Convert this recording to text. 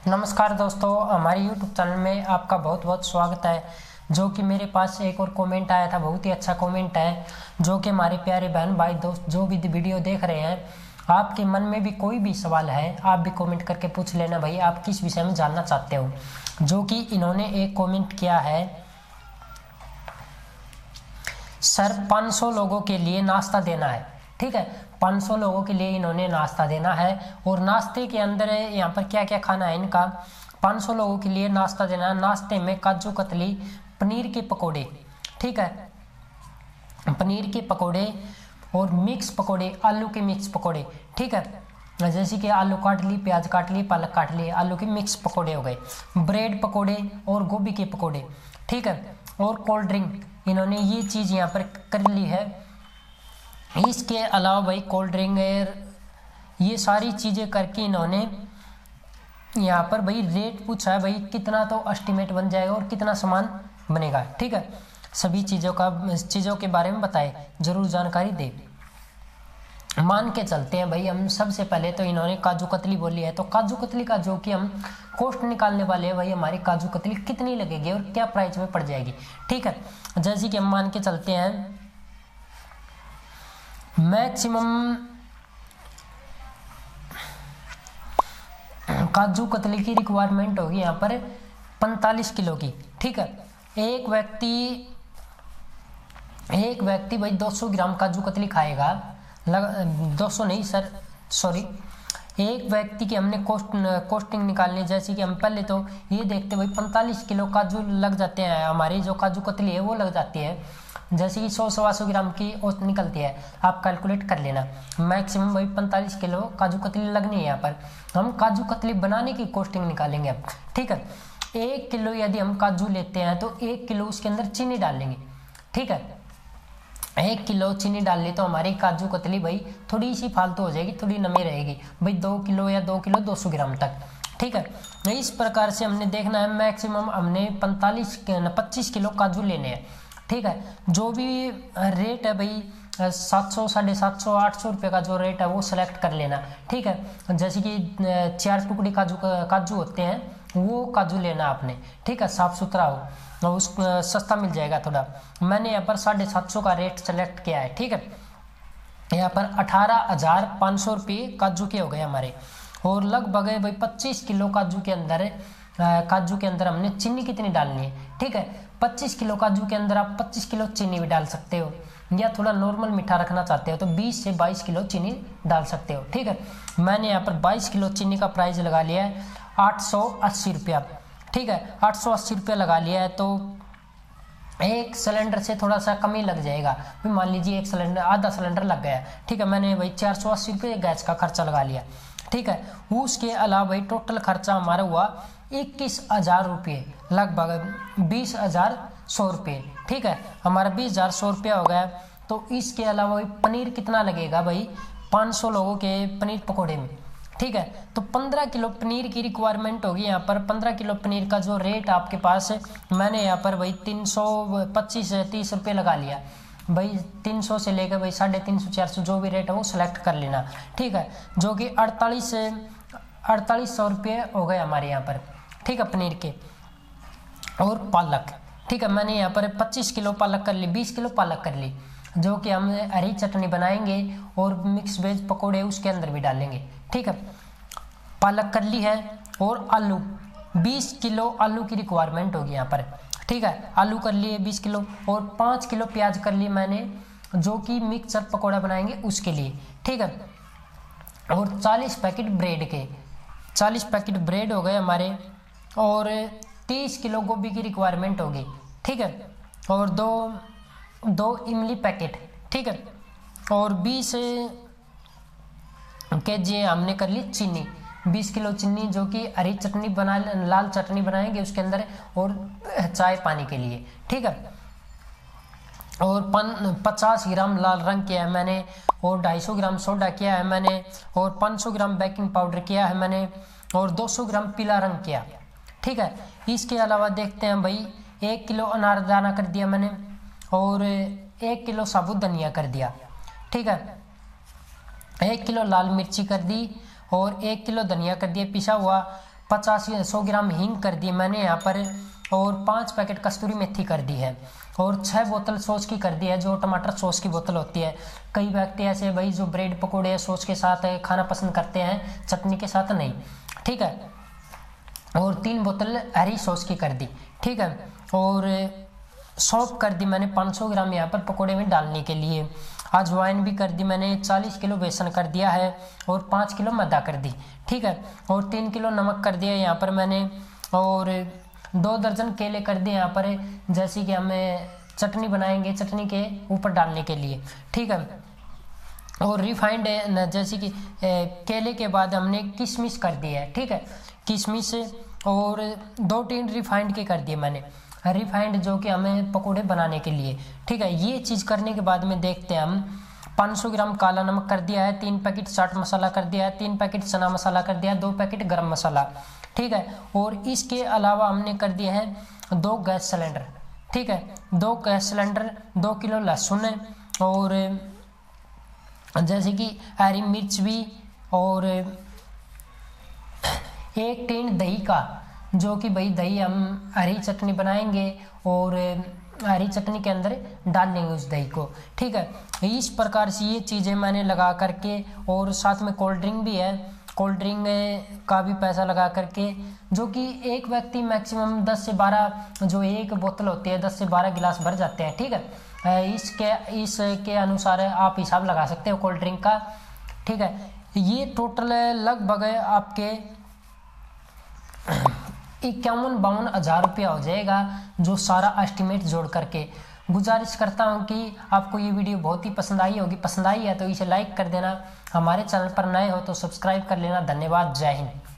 नमस्कार दोस्तों, हमारे YouTube चैनल में आपका बहुत बहुत स्वागत है। जो कि मेरे पास एक और कमेंट आया था, बहुत ही अच्छा कमेंट है। जो कि हमारे प्यारे बहन भाई दोस्त जो भी वीडियो देख रहे हैं, आपके मन में भी कोई भी सवाल है आप भी कमेंट करके पूछ लेना भाई, आप किस विषय में जानना चाहते हो। जो कि इन्होंने एक कमेंट किया है, सर 500 लोगों के लिए नाश्ता देना है। ठीक है, 500 लोगों के लिए इन्होंने नाश्ता देना है और नाश्ते के अंदर यहाँ पर क्या क्या खाना है इनका। 500 लोगों के लिए नाश्ता देना है। नाश्ते में काजू कतली, पनीर के पकोड़े, ठीक है, पनीर के पकोड़े और मिक्स पकोड़े, आलू के मिक्स पकोड़े। ठीक है, जैसे कि आलू काट ली, प्याज काट ली, पालक काट ली, आलू के मिक्स पकोड़े हो गए, ब्रेड पकोड़े और गोभी के पकोड़े। ठीक है, और कोल्ड ड्रिंक इन्होंने ये चीज़ यहाँ पर कर ली है। इसके अलावा भाई कोल्ड ड्रिंक ये सारी चीज़ें करके इन्होंने यहाँ पर भाई रेट पूछा है, भाई कितना तो एस्टिमेट बन जाएगा और कितना सामान बनेगा। ठीक है, सभी चीज़ों के बारे में बताए, जरूर जानकारी दे। मान के चलते हैं भाई हम, सबसे पहले तो इन्होंने काजू कतली बोली है, तो काजू कतली का जो कि हम कॉस्ट निकालने वाले हैं भाई, हमारी काजू कतली कितनी लगेगी और क्या प्राइस में पड़ जाएगी। ठीक है, जैसे कि हम मान के चलते हैं मैक्सिमम काजू कतली की रिक्वायरमेंट होगी यहाँ पर 45 किलो की। ठीक है, एक व्यक्ति भाई 200 ग्राम काजू कतली खाएगा, 200 नहीं सर, सॉरी, एक व्यक्ति की हमने कॉस्टिंग निकालनी। जैसे कि हम पहले तो ये देखते भाई 45 किलो काजू लग जाते हैं, हमारी जो काजू कतली है वो लग जाती है। जैसे कि 100-125 ग्राम की औसत निकलती है, आप कैलकुलेट कर लेना। मैक्सिमम भाई 45 किलो काजू कतली लगनी है। यहाँ पर हम काजू कतली बनाने की कॉस्टिंग निकालेंगे अब। ठीक है, 1 किलो यदि हम काजू लेते हैं तो 1 किलो उसके अंदर चीनी डाल लेंगे। ठीक है, 1 किलो चीनी डाल ली तो हमारी काजू कतली भाई थोड़ी सी फालतू हो जाएगी, थोड़ी नमी रहेगी भाई, 2 किलो या 2 किलो 200 ग्राम तक। ठीक है, इस प्रकार से हमने देखना है। मैक्सिमम हमने 25 किलो काजू लेने हैं। ठीक है, जो भी रेट है भाई 700, 750, 800 रुपये का जो रेट है वो सिलेक्ट कर लेना। ठीक है, जैसे कि 4 टुकड़ी काजू होते हैं, वो काजू लेना आपने। ठीक है, साफ सुथरा हो, उस सस्ता मिल जाएगा थोड़ा। मैंने यहाँ पर 750 का रेट सेलेक्ट किया है। ठीक है, यहाँ पर 18,500 रुपये काजू के हो गए हमारे। और लगभग भाई 25 किलो काजू के अंदर हमने चीनी कितनी डालनी है। ठीक है, 25 किलो काजू के अंदर आप 25 किलो चीनी भी डाल सकते हो, या थोड़ा नॉर्मल मीठा रखना चाहते हो तो 20 से 22 किलो चीनी डाल सकते हो। ठीक है, मैंने यहाँ पर 22 किलो चीनी का प्राइस लगा लिया है 880 रुपया। ठीक है, 880 रुपया लगा लिया है, तो एक सिलेंडर से थोड़ा सा कम ही लग जाएगा। फिर मान लीजिए एक सिलेंडर, आधा सिलेंडर लग गया। ठीक है, मैंने भाई 480 रुपये गैस का खर्चा लगा लिया। ठीक है, उसके अलावा भाई टोटल खर्चा हमारा हुआ 21,000 रुपये, लगभग 20,100 रुपये। ठीक है, हमारा 20,100 रुपया हो गया। तो इसके अलावा भाई पनीर कितना लगेगा भाई 500 लोगों के पनीर पकौड़े में। ठीक है, तो 15 किलो पनीर की रिक्वायरमेंट होगी। यहाँ पर 15 किलो पनीर का जो रेट आपके पास है, मैंने यहाँ पर भाई 325 से 30 रुपये लगा लिया भाई। 300 से लेकर भाई 350, 400 जो भी रेट है वो सिलेक्ट कर लेना। ठीक है, जो कि 4800 रुपये हो गए हमारे यहाँ पर। ठीक है, पनीर के और पालक। ठीक है, मैंने यहाँ पर 25 किलो पालक कर ली, 20 किलो पालक कर ली, जो कि हम हरी चटनी बनाएंगे और मिक्स वेज पकोड़े उसके अंदर भी डालेंगे। ठीक है, पालक कर ली है। और आलू 20 किलो आलू की रिक्वायरमेंट होगी यहाँ पर। ठीक है, आलू कर लिए 20 किलो और 5 किलो प्याज कर लिए मैंने, जो कि मिक्सर पकोड़ा बनाएंगे उसके लिए। ठीक है, और 40 पैकेट ब्रेड के, 40 पैकेट ब्रेड हो गए हमारे। और 30 किलो गोभी की रिक्वायरमेंट होगी। ठीक है, और दो इमली पैकेट। ठीक है, और 20 kg हमने कर ली चीनी, 20 किलो चीनी, जो कि हरी चटनी लाल चटनी बनाएंगे उसके अंदर, और चाय पानी के लिए। ठीक है, और 50 ग्राम लाल रंग किया है मैंने, और 250 ग्राम सोडा किया है मैंने, और 500 ग्राम बेकिंग पाउडर किया है मैंने, और 200 ग्राम पीला रंग किया। ठीक है, इसके अलावा देखते हैं भाई 1 किलो अनारदाना कर दिया मैंने, और 1 किलो साबुत धनिया कर दिया। ठीक है, 1 किलो लाल मिर्ची कर दी, और 1 किलो धनिया कर दिया पिसा हुआ, 100 ग्राम हींग कर दी मैंने यहाँ पर, और 5 पैकेट कस्तूरी मेथी कर दी है, और 6 बोतल सॉस की कर दी है, जो टमाटर सॉस की बोतल होती है। कई व्यक्ति ऐसे भाई जो ब्रेड पकौड़े सॉस के साथ खाना पसंद करते हैं, चटनी के साथ नहीं, ठीक है। और 3 बोतल हरी सॉस की कर दी, ठीक है। और सौंफ कर दी मैंने 500 ग्राम यहाँ पर पकोड़े में डालने के लिए। अजवाइन भी कर दी मैंने, 40 किलो बेसन कर दिया है, और 5 किलो मैदा कर दी, ठीक है। और 3 किलो नमक कर दिया यहाँ पर मैंने, और 2 दर्जन केले कर दिए यहाँ पर, जैसे कि हमें चटनी बनाएंगे चटनी के ऊपर डालने के लिए, ठीक है। और रिफाइंड जैसे कि केले के बाद हमने किशमिश कर दी है, ठीक है, किशमिश, और 2 टीन रिफाइंड के कर दिए मैंने, रिफाइंड जो कि हमें पकोड़े बनाने के लिए, ठीक है। ये चीज़ करने के बाद में देखते हैं हम 500 ग्राम काला नमक कर दिया है, 3 पैकेट चाट मसाला कर दिया है, 3 पैकेट चना मसाला कर दिया है, 2 पैकेट गरम मसाला, ठीक है। और इसके अलावा हमने कर दिए हैं 2 गैस सिलेंडर, ठीक है, 2 गैस सिलेंडर, 2 किलो लहसुन, और जैसे कि हरी मिर्च भी, और 1 टीन दही का, जो कि भाई दही हम हरी चटनी बनाएंगे और हरी चटनी के अंदर डाल लेंगे उस दही को, ठीक है। इस प्रकार से ये चीज़ें मैंने लगा करके, और साथ में कोल्ड ड्रिंक भी है, कोल्ड ड्रिंक का भी पैसा लगा करके, जो कि एक व्यक्ति मैक्सिमम 10 से 12, जो एक बोतल होती है 10 से 12 गिलास भर जाते हैं, ठीक है। इसके अनुसार आप हिसाब लगा सकते हो कोल्ड ड्रिंक का, ठीक है। ये टोटल लगभग आपके 51-52 हज़ार रुपया हो जाएगा, जो सारा एस्टिमेट जोड़ करके। गुजारिश करता हूँ कि आपको ये वीडियो बहुत ही पसंद आई होगी, पसंद आई है तो इसे लाइक कर देना, हमारे चैनल पर नए हो तो सब्सक्राइब कर लेना। धन्यवाद, जय हिंद।